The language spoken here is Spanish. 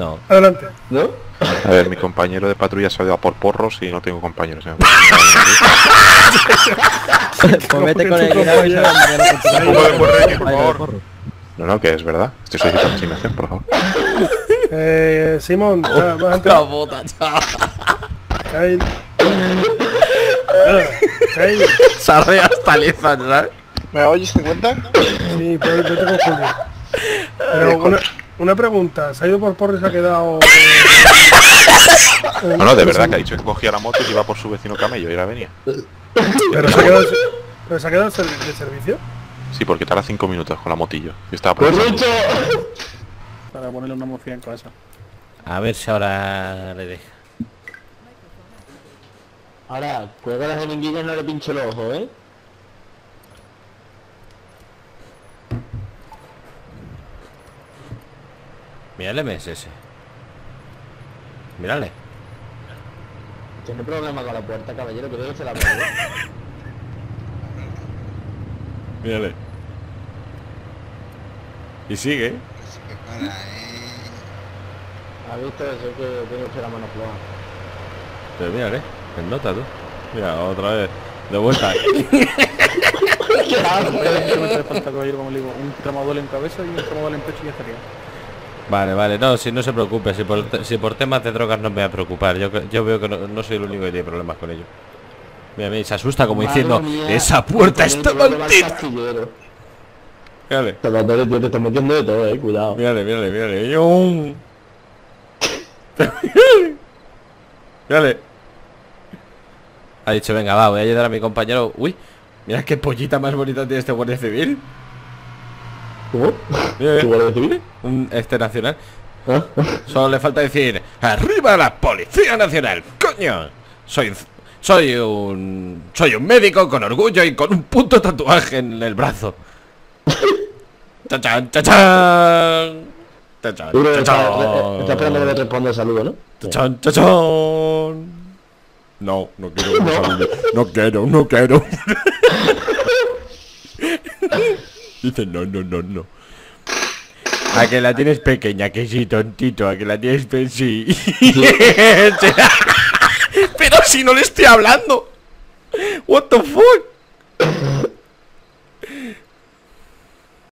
No. Adelante. ¿No? A ver, mi compañero de patrulla se ha ido a por porros y no tengo compañeros. Pues vete con el compañero. Un poco de porreño, por favor. No, que es verdad. Estoy solicitando asignación, por favor. Simón, vas a La bota, chaval. Kyle. Kyle. Sarre hasta Lizan, ¿sabes? ¿Me oyes 50? Sí, pero vete con Julio. Pero una pregunta, ¿se ha ido por porro y se ha quedado? No, de verdad que ha dicho que cogía la moto y iba por su vecino camello y ahora venía. ¿Pero se ha quedado, de servicio? Sí, porque tarda 5 minutos con la motillo. Yo estaba pensando. Para ponerle una morfina en casa. A ver si ahora le deja. Ahora, cuelga las jeringuillas, no le pincho el ojo, ¿eh? Mírale, ese. Mírale. Tiene problema con la puerta, caballero, que debe ser la puerta. Mírale. Y sigue. ¿Ha visto eso que tiene usted la mano floja? Pero mírale. En nota tú. Mira, otra vez. De vuelta. ¿Qué hace? Que me hace falta, caballero, como le digo, un tramadol en cabeza y un tramadol en pecho y ya estaría. Vale, no, si no se preocupe, si por temas de drogas no me voy a preocupar, yo veo que no soy el único que tiene problemas con ello. Mira, se asusta como diciendo, mía, esa puerta está maldita. Mírale, Tío, te estás metiendo de todo, cuidado. mírale. Mírale. Ha dicho, venga, va, voy a ayudar a mi compañero. Uy, mira qué pollita más bonita tiene este guardia civil. ¿Cómo? Mira, ¿Tu guardia civil? un nacional. ¿Ah? Solo le falta decir, ¡arriba la Policía Nacional! ¡Coño! Soy un médico con orgullo y con un puto tatuaje en el brazo. ¡Chachán, chachán! ¡Chachán, chachán! Está esperando que le responda el saludo, ¿no? ¡Chachán, chachán! No quiero un saludo. No quiero. Dice, no. A que la tienes pequeña, que sí, tontito, a que la tienes sí. Pero si no le estoy hablando. What the fuck.